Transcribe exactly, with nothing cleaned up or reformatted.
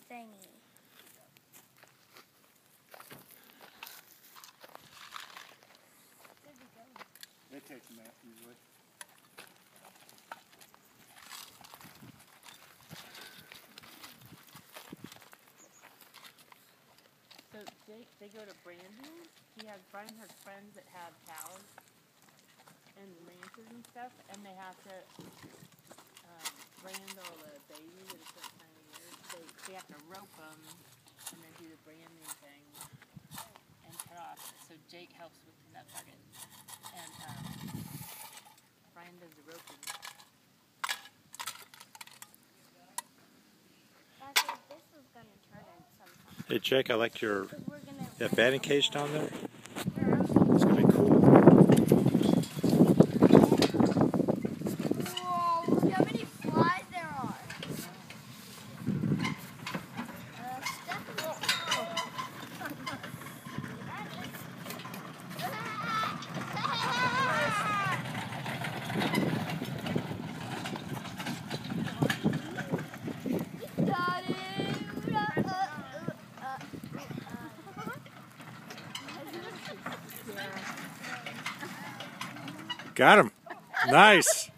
thingy. It takes a minute usually. So Jake, they go to branding. He has Brian has friends that have cows and ranches and stuff, and they have to um, brand all the babies at a certain time of year. They they have to rope them and then do the branding thing and cut off. So Jake helps with that part, and, and um, Brian does the roping. That's what this was gonna turn into something. Hey Jake, I like your We're gonna yeah, batting cage down there. Yeah. It's gonna be cool. Whoa, look how many flies there are. Uh, Got him. Nice.